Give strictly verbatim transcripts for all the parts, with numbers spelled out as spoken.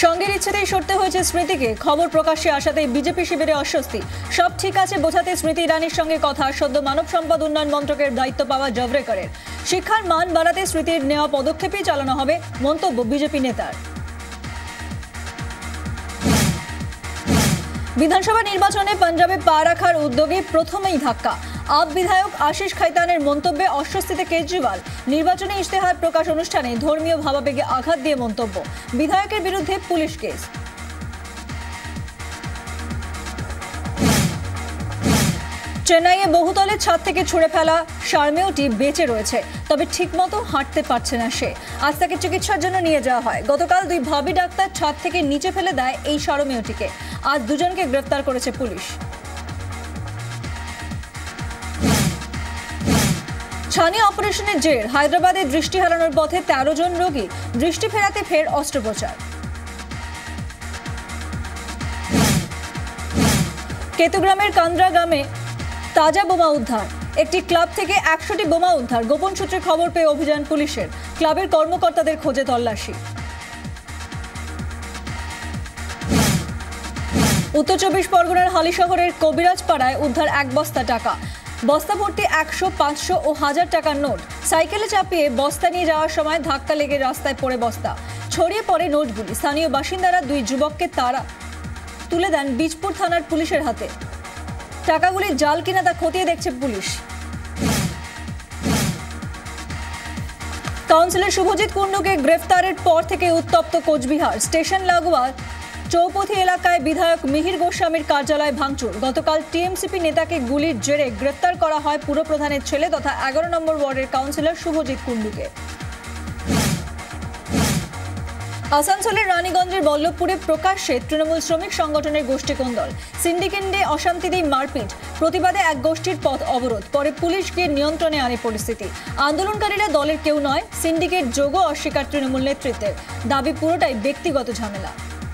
সঙ্গের ইচ্ছেতেই সরতে হয়েছে স্মৃতিকে। খবর প্রকাশ্যে আসাতেই বিজেপি শিবিরে অস্বস্তি। সব ঠিক আছে বোঝাতে স্মৃতি ইরানির সঙ্গে কথা। সদ্য মানব সম্পদ উন্নয়ন মন্ত্রকের দায়িত্ব পাওয়া জাভড়েকরের। শিক্ষার মান বাড়াতে স্মৃতির নেওয়া পদক্ষেপই চালানো হবে, মন্তব্য বিজেপি নেতার। বিধানসভা নির্বাচনে পাঞ্জাবে পা রাখার উদ্যোগে প্রথমেই ধাক্কা। আপ বিধায়ক আশিস খাইতানের মন্তব্যে অস্বস্তিতে কেজরিওয়াল। নির্বাচনী ইশতেহার প্রকাশ অনুষ্ঠানে ধর্মীয় ভাবাবেগে আঘাত দিয়ে মন্তব্য। বিধায়কের বিরুদ্ধে পুলিশ কেস। চেন্নাইয়ে বহুতলের ছাদ থেকে ছুঁড়ে ফেলা সারমেয়টি বেঁচে রয়েছে, তবে ঠিকমতো হাঁটতে পারছে না সে। আজ তাকে চিকিৎসার জন্য নিয়ে যাওয়া হয়। গতকাল দুই ভাবি ডাক্তার ছাদ থেকে নিচে ফেলে দেয় এই সারমেয়টিকে। আজ দুজনকে গ্রেফতার করেছে পুলিশ। ছানি অপারেশনের জের। হায়দ্রাবাদে দৃষ্টি হারানোর পথে তেরো জন রোগী। দৃষ্টি ফেরাতে ফের অস্ত্রোপচার। কেতুগ্রামের কান্দ্রা গ্রামে তাজা বোমা উদ্ধার। একটি ক্লাব থেকে একশোটি বোমা উদ্ধার। গোপন সূত্রে খবর পেয়ে অভিযান পুলিশের। ক্লাবের কর্মকর্তাদের খোঁজে তল্লাশি। উত্তর চব্বিশ পরগনার হালিশহরের কবিরাজপাড়ায় উদ্ধার এক বস্তা টাকা। বস্তা ভর্তি একশো, পাঁচশো ও হাজার টাকার নোট। সাইকেলে চাপিয়ে বস্তা নিয়ে যাওয়ার সময় ধাক্কা লেগে রাস্তায় পড়ে বস্তা। ছড়িয়ে পড়ে নোটগুলি। স্থানীয় বাসিন্দারা দুই যুবককে তারা তুলে দেন বীজপুর থানার পুলিশের হাতে। টাকাগুলি জাল কিনা তা খতিয়ে দেখছে পুলিশ। কাউন্সিলর শুভজিৎ কুণ্ডুকে গ্রেফতারের পর থেকে উত্তপ্ত কোচবিহার। স্টেশন লাগোয়া চৌপথি এলাকায় বিধায়ক মিহির গোস্বামীর কার্যালয় ভাঙচুর। গতকাল টিএমসিপি নেতাকে গুলির জেরে গ্রেফতার করা হয় পুরপ্রধানের ছেলে তথা এগারো নম্বর ওয়ার্ডের কাউন্সিলর শুভজিৎ কুণ্ডুকে। আসানসোলের রানীগঞ্জের বল্লভপুরে প্রকাশ্যে তৃণমূল শ্রমিক সংগঠনের গোষ্ঠী কোন্দল। সিন্ডিকেটে অশান্তিতেই মারপিট। প্রতিবাদে এক গোষ্ঠীর পথ অবরোধ। পরে পুলিশ গিয়ে নিয়ন্ত্রণে আনে পরিস্থিতি। আন্দোলনকারীরা দলের কেউ নয়, সিন্ডিকেট যোগও অস্বীকার তৃণমূল নেতৃত্বের। দাবি পুরোটাই ব্যক্তিগত ঝামেলা।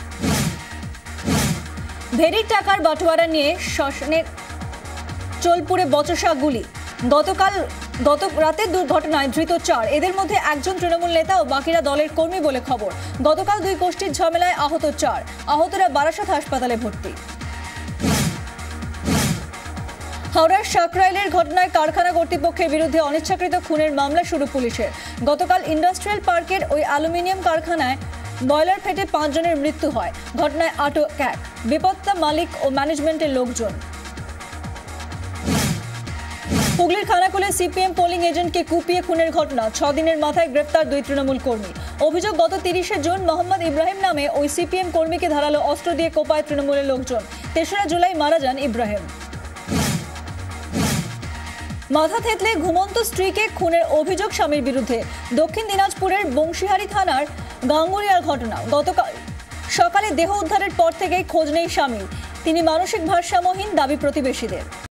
ভেরির টাকার বাটোয়ারা নিয়ে শ্মশানের চোলপুরে বচসা গুলি। গতকাল গত রাতের দুর্ঘটনায় ধৃত চার। এদের মধ্যে একজন তৃণমূল নেতা ও বাকিরা দলের কর্মী বলে খবর। গতকাল দুই গোষ্ঠীর ঝামেলায় আহত চার। আহতরা বারাসত হাসপাতালে ভর্তি। হাওড়ার সাকরাইলের ঘটনায় কারখানা কর্তৃপক্ষের বিরুদ্ধে অনিচ্ছাকৃত খুনের মামলা শুরু পুলিশের। গতকাল ইন্ডাস্ট্রিয়াল পার্কের ওই অ্যালুমিনিয়াম কারখানায় বয়লার ফেটে পাঁচজনের মৃত্যু হয়। ঘটনায় আটক এক। বেপত্তা মালিক ও ম্যানেজমেন্টের লোকজন। হুগলির খানাকুলে সিপিএম পোলিং এজেন্টকে কুপিয়ে খুনের ঘটনা। ছ দিনের মাথায় গ্রেফতার দুই তৃণমূল কর্মী। অভিযোগ, গত তিরিশে জুন মোহাম্মদ ইব্রাহিম নামে ওই সিপিএম কর্মীকে ধারালো অস্ত্র দিয়ে কোপায় তৃণমূলের লোকজন। তেসরা জুলাই মারা যান ইব্রাহিম। মাথা থেতলে ঘুমন্ত স্ত্রীকে খুনের অভিযোগ স্বামীর বিরুদ্ধে। দক্ষিণ দিনাজপুরের বংশীহারি থানার গাঙ্গুরিয়ার ঘটনা। গতকাল সকালে দেহ উদ্ধারের পর থেকেই খোঁজ নেই স্বামী। তিনি মানসিক ভারসাম্যহীন, দাবি প্রতিবেশীদের।